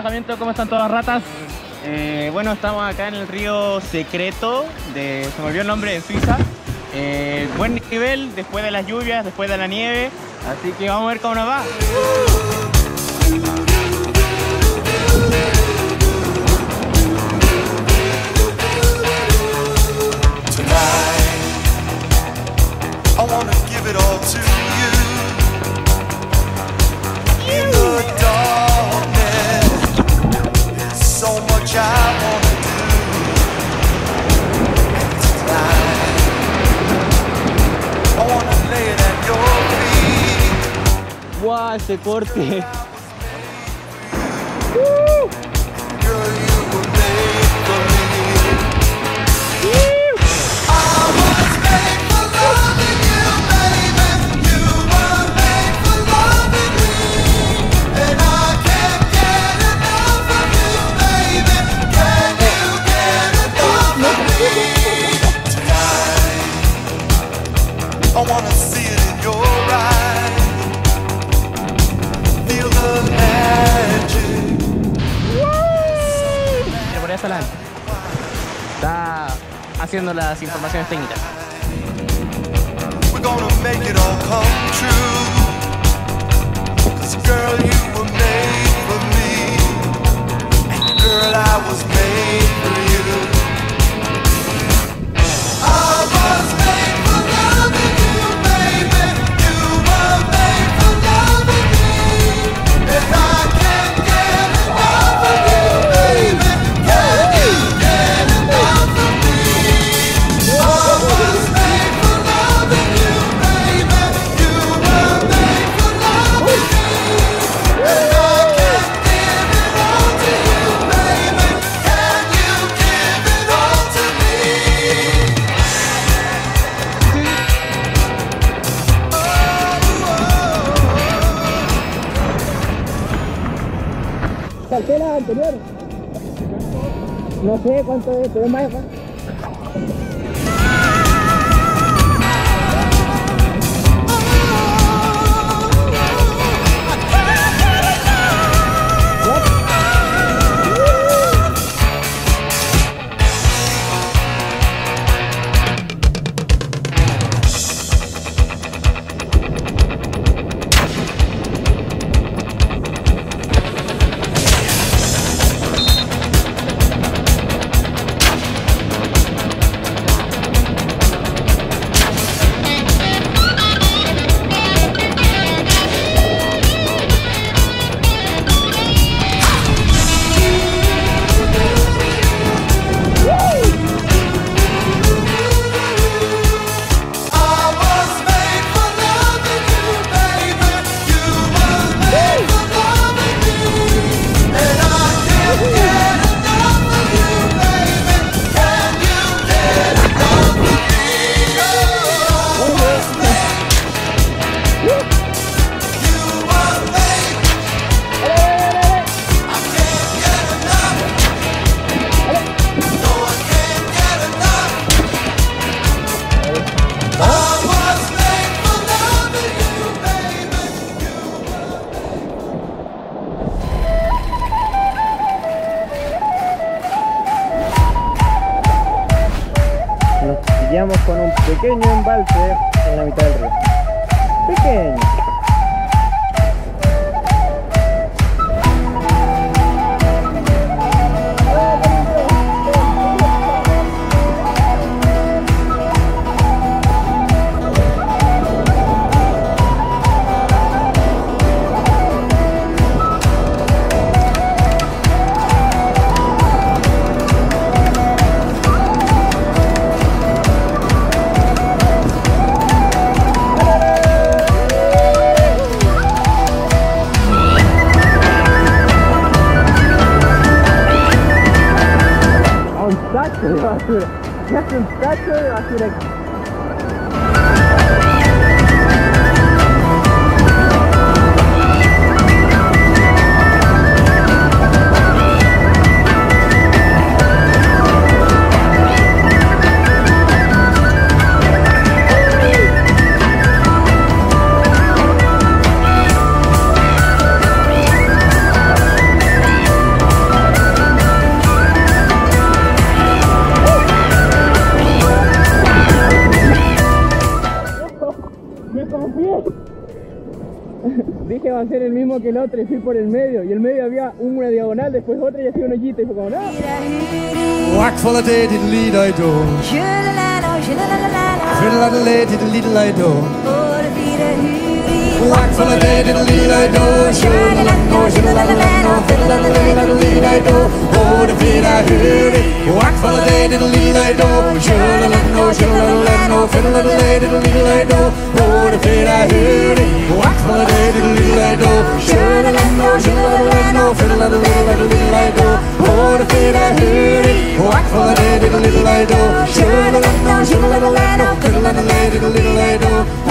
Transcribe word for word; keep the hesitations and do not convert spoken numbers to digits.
alojamiento? ¿Cómo están todas las ratas? Eh, bueno, estamos acá en el río secreto de... se me olvidó el nombre, de Suiza. Eh, buen nivel después de las lluvias, después de la nieve. Así que vamos a ver cómo nos va. I wanna give it all to you. In the darkness, there's so much I wanna do. And tonight, I wanna lay it at your feet. ¡Guau! Ese corte. Girl, you were made for me. I wanna see it in your eyes. Feel the magic. Por allá está la... está haciendo las informaciones técnicas. We're gonna make it all come true. 'Cause girl, you were made for me. And girl, I was made for you. I was made for loving you, baby. You were made for loving me. And I can't get enough of you, baby. Can you get enough of me? I was made for loving you, baby. You were made for loving me. And I can't give it all to you, baby. Can you give it all to me? Salté la anterior. No sé cuánto es, pero es más. Nos pillamos con un pequeño embalse en la mitad del río. Pequeño. De basura. ¿Qué hace un tacho de basura aquí? hacer el mismo que el otro y fui por el medio. Y el medio había una diagonal, después otra y hacía un hoyito. Y fue como, no. Whack full of day, diddle lead I do. Fiddle a lay, diddle lead I do. Whack full of day, diddle lead I do. Shiddle a no, shiddle a no, fiddle a lay, diddle lead I do. Oh, the feet I hear it. Whack full of day, diddle lead I do. Shiddle a no, shiddle a no, fiddle a lay, diddle lead I do. Oh, the feet I hear it. Whack full of day, diddle lead I do. Shiddle a no, shiddle a no, fiddle a lay, diddle lead I do. Oh, the feet I hear it. Whack full of day, diddle lead I do. Shiddle a no, shiddle a no, fiddle a lay, diddle lead I do.